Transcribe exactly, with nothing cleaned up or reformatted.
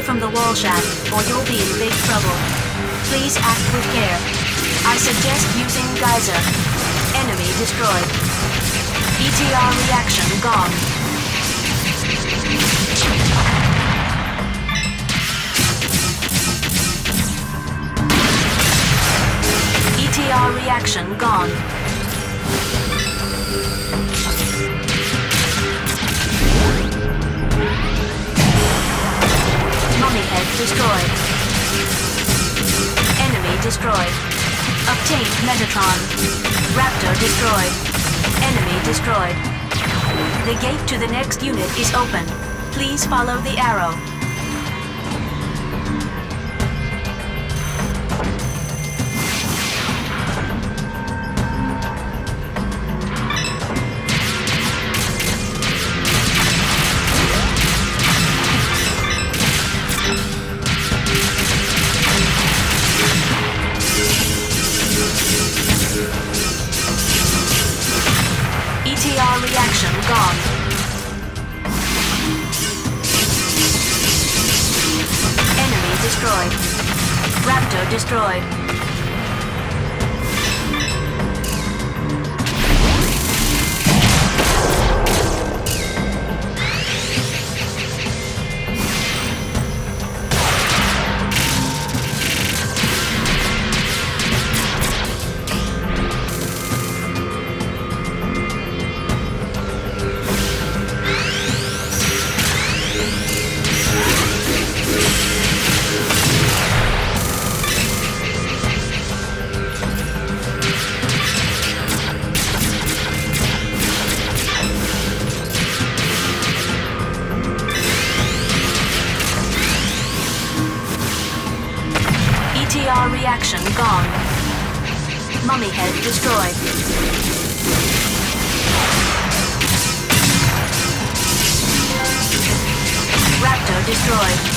from the wall shaft, or you'll be in big trouble. Please act with care. I suggest using Geyser. Enemy destroyed. E T R reaction gone. E T R reaction gone. Mummy head destroyed. Enemy destroyed. Obtained Metatron. Raptor destroyed. Enemy destroyed. The gate to the next unit is open. Please follow the arrow. E T R reaction gone. Enemy destroyed. Raptor destroyed. E T R reaction gone. Mummy head destroyed. Raptor destroyed.